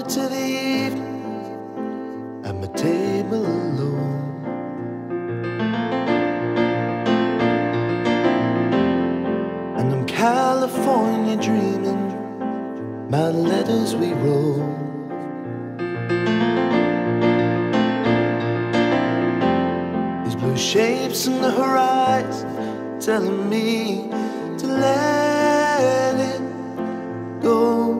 forward to the evening at my table alone. And I'm California dreaming about letters we wrote. These blue shapes in the horizon telling me to let it go.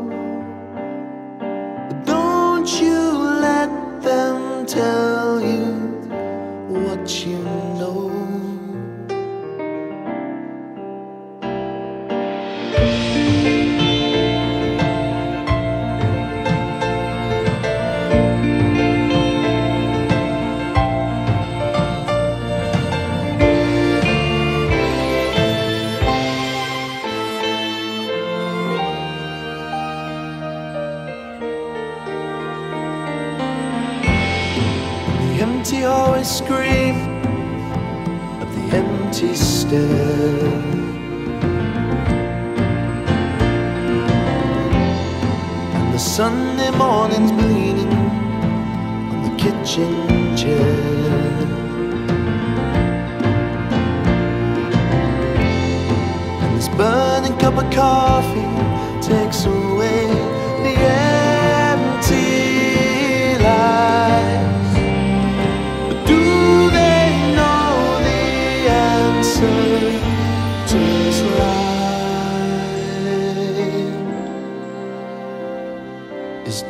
But don't you let them tell you what you know. Empty always scream of the empty stare. And the Sunday morning's bleeding on the kitchen chair. And this burning cup of coffee takes away the empty light. To this life is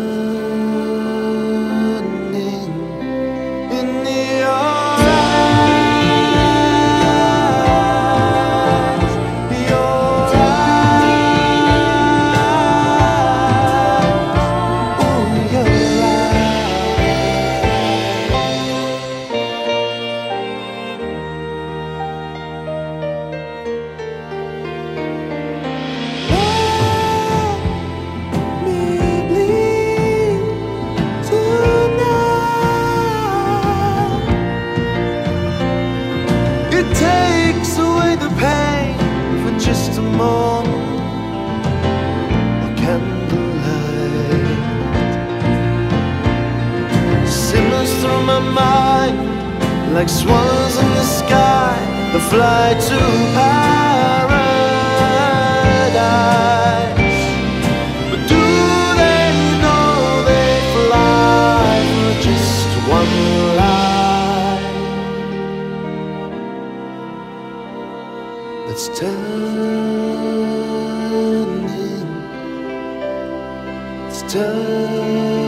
turning in your eyes, your eyes, oh, your just a moment of candlelight simmers through my mind like swans in the sky that fly to paradise. But do they know they fly for just one life? Let's turn.